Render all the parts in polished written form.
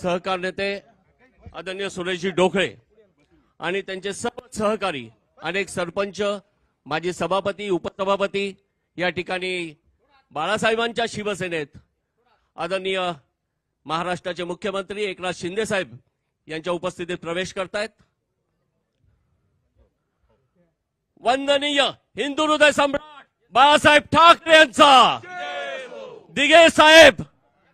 सहकार नेते आदरणीय सुरेशजी डोकळे आणि त्यांचे सर्व सहकारी, अनेक सरपंच, माजी सभापती, उपसभापती, या ठिकाणी बाळासाहेबांच्या शिवसेनेत आदरणीय महाराष्ट्राचे मुख्यमंत्री एकनाथ शिंदे साहेब यांच्या उपस्थितीत प्रवेश करतायत। वंदनीय हिंदू हृदय सम्राट बाळासाहेब ठाकरे यांचा, दिघे साहेब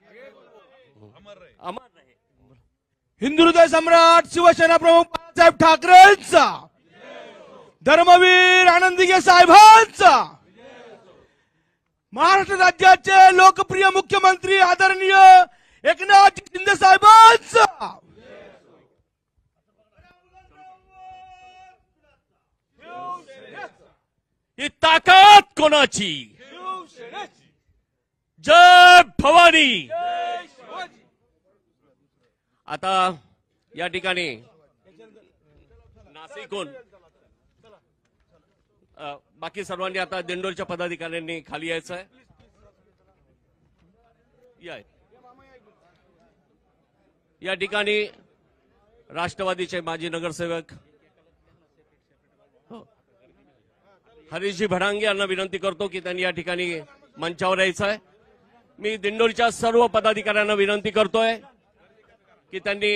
अमर रहे, हिंदू हृदय सम्राट शिवसेना प्रमुख बाळासाहेब ठाकरेंचा, धर्मवीर आनंद दिघे साहेबांचा, महाराष्ट्र राज्याचे लोकप्रिय मुख्यमंत्री आदरणीय एकनाथ शिंदे साहेबांचा, ही ताकद कोणाची? जय भवानी। आता या ठिकाणी नाशिकहून बाकी सर्वांनी आता दिंडोरच्या पदाधिकाऱ्यांनी खाली यायचं आहे। या ठिकाणी राष्ट्रवादीचे माजी नगरसेवक हरीशजी भडांगे यांना विनंती करतो की त्यांनी या ठिकाणी मंचावर यायचं आहे। मी दिंडोरच्या सर्व पदाधिकाऱ्यांना विनंती करतोय की त्यांनी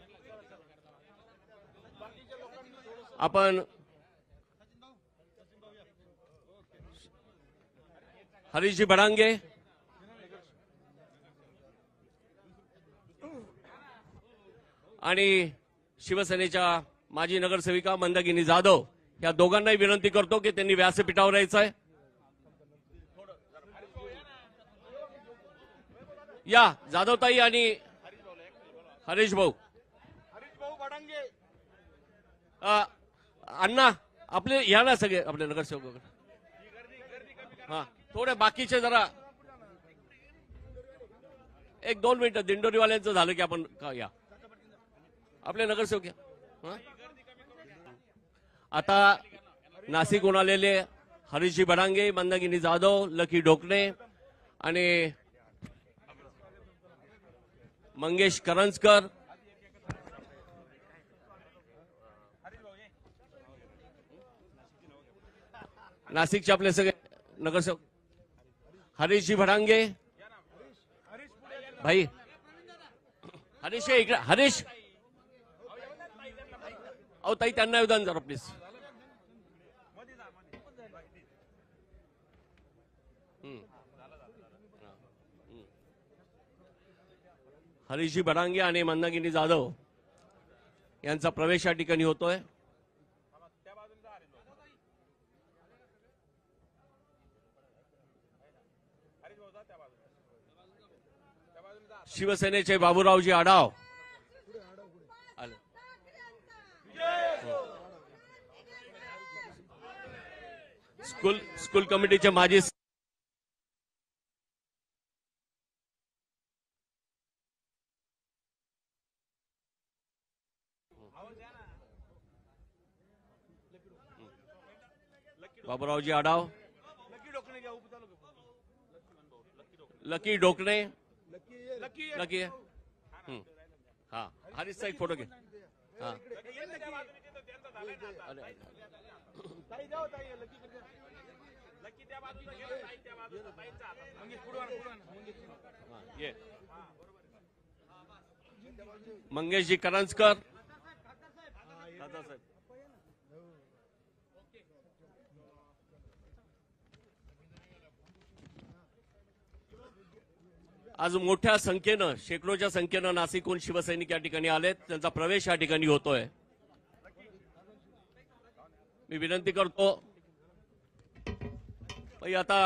आपण हरीशजी भडांगे आणि शिवसेनेच्या माजी नगरसेविका मंदाकिनी जाधव या दोघांनाही विनंती करतो की त्यांनी व्यासपीठावर यायचं आहे। या जाधवताई आणि हरीश भाऊ अण्णा आपले या ना सगळे आपले नगरसेवक वगैरे, हा थोडे बाकीचे जरा 1-2 मिनिटं दिंडोरीवाल्यांचं झालं की आपण या आपले नगरसेवक या। आता नाशिकहून आलेले हरीशजी भडांगे, मंदाकिनी जाधव, लकी ढोकणे आणि मंगेश करंजकर, नाशिकचे आपले सगळे नगरसेवक, हरीशजी भडांगे भाई, हरीश इकडे, हरीश अहो ताई त्यांना योगदान जरा प्लीज। हरीशजी भडांगे आणि मंदाकिनी जाधव यांचा प्रवेश या ठिकाणी होतोय। शिवसेनेचे बाबूरावजी आढाव, स्कूल कमिटीचे माजी बाबूरावजी आढाव, लकी ढोकणे, लकी हा हरीशचा एक फोटो घे। हा मंगेशजी करंजकर, आज मोठ्या संख्येनं, शेकडोच्या संख्येनं नाशिकहून शिवसैनिक या ठिकाणी आलेत, त्यांचा प्रवेश या ठिकाणी होतोय। मी विनंती करतो आता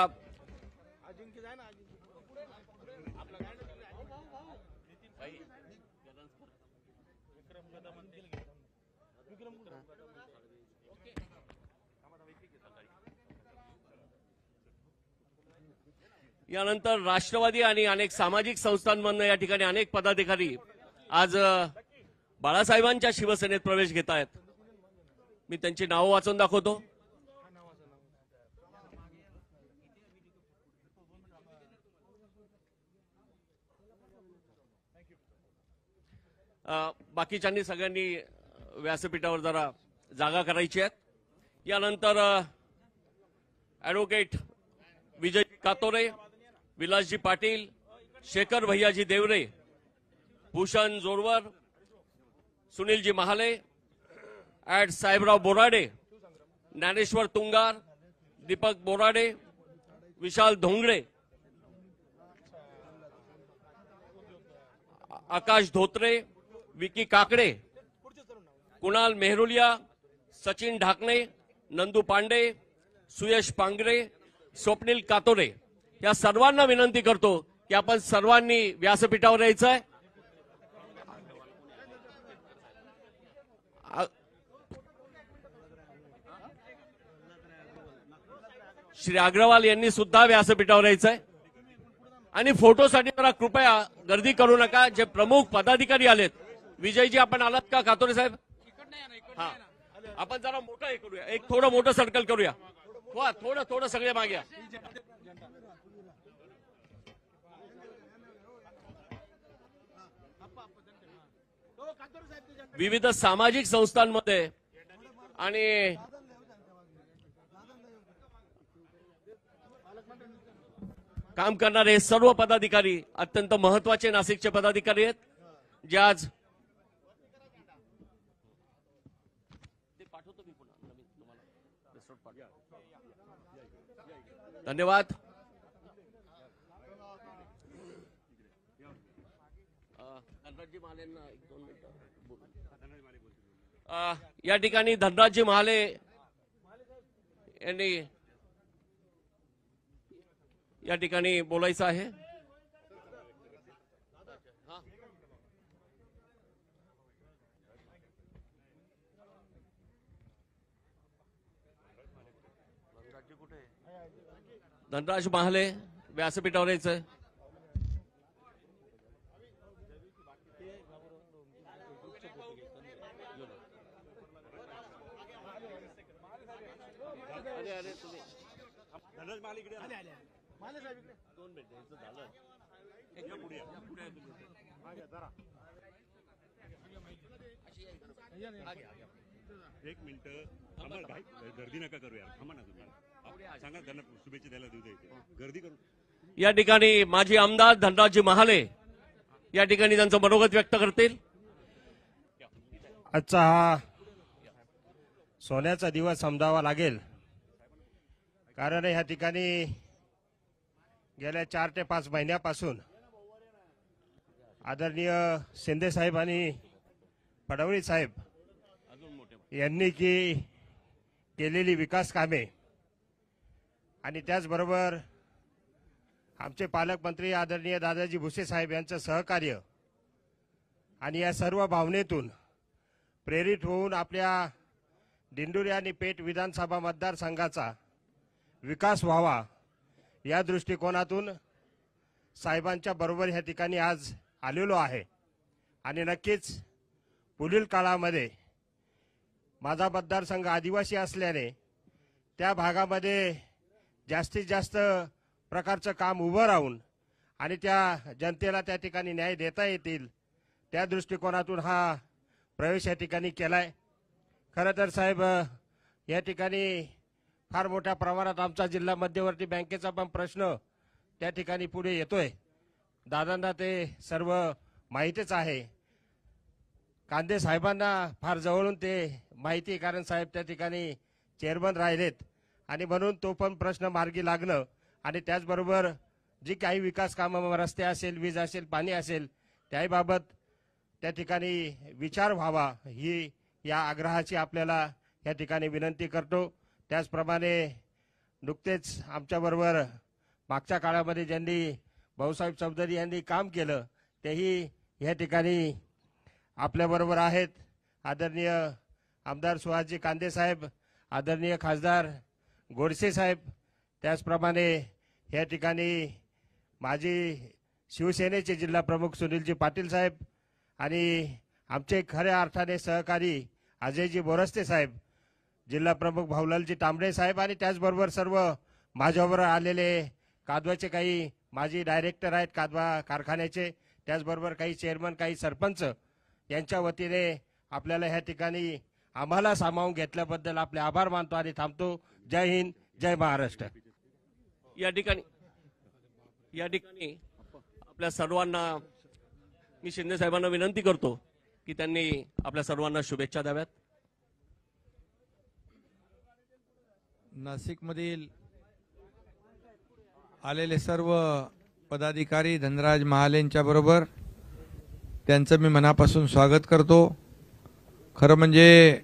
यानंतर राष्ट्रवादी आणि अनेक सामाजिक संस्थांमधून या ठिकाणी अनेक पदाधिकारी आज बाळासाहेबांच्या शिवसेनेत प्रवेश घेत आहेत। मी त्यांची नावं वाचून दाखवतो। बाकीच्यांनी सगळ्यांनी व्यासपीठावर जरा जागा करायची आहेत. यानंतर ॲडव्होकेट विजयजी कातोरे, विलासजी पाटील, शेखर भैयाजी देवरे, भूषण जोरवर, सुनीलजी महाले, ॲड साहेबराव बोराडे, ज्ञानेश्वर तुंगार, दीपक बोराडे, विशाल धोंगडे, आकाश धोत्रे, विकी काकडे, कुणाल मेहरुलिया, सचिन ढाकणे, नंदू पांडे, सुयश पांगरे, स्वप्नील कातोरे या सर्वांना विनंती करतो की आपण सर्वांनी व्यासपीठावर यायचं आहे. श्री अग्रवाल यांनी सुद्धा व्यासपीठावर यायचं आहे आणि फोटोसाठी जरा कृपया गर्दी करू नका. जे प्रमुख पदाधिकारी आलेत, विजयजी आपण आलात का कातोरे साहेब? हा, आपण जरा मोठं हे करूया, एक थोडं मोठं सर्कल करूया. थोडं सगळे मागे या. विविध सामाजिक संस्थांमध्ये आणि काम करणारे सर्व पदाधिकारी अत्यंत महत्वाचे नाशिकचे पदाधिकारी आहेत, जे आज धन्यवाद. या ठिकाणी धनराजजी महाले यांनी या ठिकाणी बोलायचं आहे. धनराज महाले व्यासपीठावर यायचंय. एक मिनिट गर्दी नका करूया, थांबा ना तुम्ही सांगा त्यांना शुभेच्छा द्यायला देऊ द्यायचे गर्दी करू. या ठिकाणी माजी आमदार धनराजजी महाले या ठिकाणी त्यांचं मनोगत व्यक्त करतील. आजचा हा सोन्याचा दिवस समजावा लागेल, कारण ह्या ठिकाणी गेल्या 4 ते 5 महिन्यापासून आदरणीय शिंदे साहेब आणि फडणवीस साहेब यांनी केलेली विकास कामे आणि त्याचबरोबर आमचे पालकमंत्री आदरणीय दादाजी भुसे साहेब यांचं सहकार्य आणि या सर्व भावनेतून प्रेरित होऊन आपल्या दिंडोरी आणि पेठ विधानसभा मतदारसंघाचा विकास व्हावा या दृष्टिकोनातून साहेबांच्या बरोबर ह्या ठिकाणी आज आलेलो आहे. आणि नक्कीच पुढील काळामध्ये माझा मतदारसंघ आदिवासी असल्याने त्या भागामध्ये जास्तीत जास्त प्रकारचं काम उभं राहून आणि त्या जनतेला त्या ठिकाणी न्याय देता येतील त्या दृष्टिकोनातून हा प्रवेश या ठिकाणी केलाय. खरं तर साहेब या ठिकाणी फार मोठ्या प्रमाणात आमचा जिल्हा मध्यवर्ती बँकेचा पण प्रश्न त्या ठिकाणी पुढे येतोय. दादांना ते सर्व माहितीच आहे. कांदे साहेबांना फार जवळून ते माहिती, कारण साहेब त्या ठिकाणी चेअरमन राहिलेत आणि म्हणून तो पण प्रश्न मार्गी लागणं आणि त्याचबरोबर जी काही विकास कामं रस्ते असेल, वीज असेल, पाणी असेल त्याबाबत त्या ठिकाणी विचार व्हावा ही या आग्रहाची आपल्याला या ठिकाणी विनंती करतो. त्याचप्रमाणे नुकतेच आमच्याबरोबर मागच्या काळामध्ये ज्यांनी भाऊसाहेब चौधरी यांनी काम केलं तेही या ठिकाणी आपल्याबरोबर आहेत. आदरणीय आमदार सुहासजी कांदे साहेब, आदरणीय खासदार गोडसे साहेब, त्याचप्रमाणे या ठिकाणी माजी शिवसेनेचे जिल्हा प्रमुख सुनीलजी पाटील साहेब आणि आमचे खऱ्या अर्थाने सहकारी अजयजी बोरस्ते साहेब, जिल्हा प्रमुख भाऊलालजी तांबडे साहेब आणि त्याचबरोबर सर्व माझ्याबरोबर आलेले कादवाचे काही माजी डायरेक्टर आहेत कादवा कारखान्याचे, त्याचबरोबर काही चेअरमन, काही सरपंच यांच्या वतीने आपल्याला ह्या ठिकाणी आम्हाला सामावून घेतल्याबद्दल आपले आभार मानतो आणि थांबतो. जय हिंद, जय महाराष्ट्र. या ठिकाणी आपल्या सर्वांना मी शिंदे साहेबांना विनंती करतो की त्यांनी आपल्या सर्वांना शुभेच्छा द्याव्यात. नाशिकमधील आलेले सर्व पदाधिकारी धनराज महालेंच्या बरोबर त्यांचं मी मनापासून स्वागत करतो. खरं म्हणजे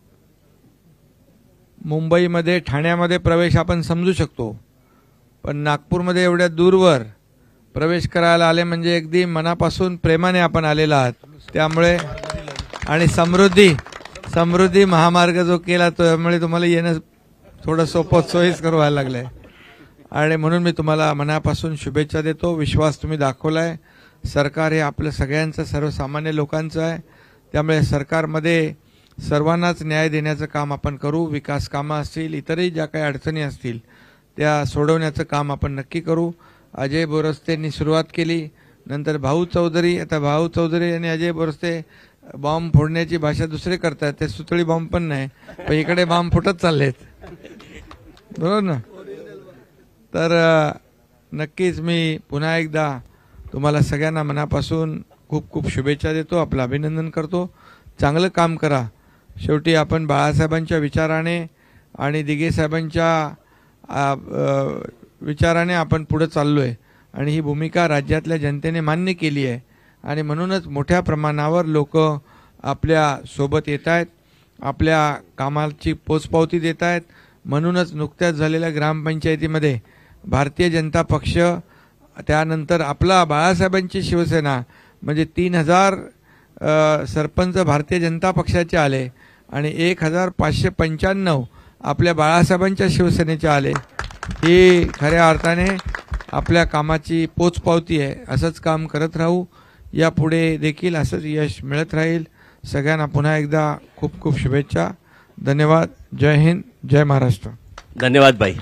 मुंबईमध्ये ठाण्यामध्ये प्रवेश आपण समजू शकतो, पण नागपूरमध्ये एवढ्या दूरवर प्रवेश करायला आले म्हणजे अगदी मनापासून प्रेमाने आपण आलेला आहात. त्यामुळे आणि समृद्धी महामार्ग जो केला त्यामुळे तुम्हाला येणं थोडं सोयीस्कर व्हायला लागलंय आणि म्हणून मी तुम्हाला मनापासून शुभेच्छा देतो. विश्वास तुम्ही दाखवलाय. सरकार हे आपलं सगळ्यांचं सर्वसामान्य लोकांचं आहे. त्यामुळे सरकारमध्ये सर्वांनाच न्याय देण्याचं काम आपण करू. विकास कामं असतील, इतरही ज्या काही अडचणी असतील त्या सोडवण्याचं काम आपण नक्की करू. अजय बोरस्तेंनी सुरुवात केली, नंतर भाऊ चौधरी. आता भाऊ चौधरी आणि अजय बोरस्ते बॉम्ब फोडण्याची भाषा दुसरे करतात. ते सुतळी बॉम्ब पण नाही, पण इकडे बॉम्ब फुटत चाललेत, बरोबर ना. तर नक्कीच मी पुन्हा एकदा तुम्हाला सगळ्यांना मनापासून खूप खूप शुभेच्छा देतो. आपलं अभिनंदन करतो. चांगलं काम करा. शेवटी आपण बाळासाहेबांच्या विचाराने आणि दिघे साहेबांच्या विचाराने आपण पुढे चाललोय आणि ही भूमिका राज्यातल्या जनतेने मान्य केली आहे आणि म्हणूनच मोठ्या प्रमाणावर लोक आपल्या सोबत येत आहेत, आपल्या कामाची पोचपावती देत आहेत. म्हणूनच नुकत्याच झालेल्या ग्रामपंचायतीमध्ये भारतीय जनता पक्ष, त्यानंतर आपला बाळासाहेबांची शिवसेना म्हणजे 3000 सरपंच भारतीय जनता पक्षाचे आले आणि 1595 आपल्या बाळासाहेबांच्या शिवसेनेचे आले. ही खऱ्या अर्थाने आपल्या कामाची पोचपावती आहे. असंच काम करत राहू. यापुढे देखील असंच यश मिळत राहील. सगळ्यांना पुन्हा एकदा खूप खूप शुभेच्छा. धन्यवाद. जय हिंद, जय महाराष्ट्र. धन्यवाद भाई.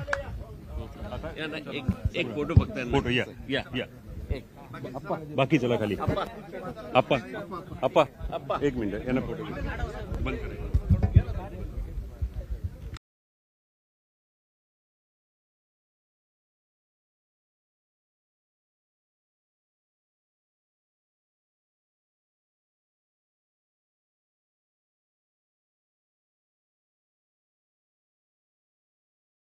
एक फोटो फक्त फोटो या या या बाकी चला खाली. आप्पा एक मिनिट यांना फोटो बंद करा.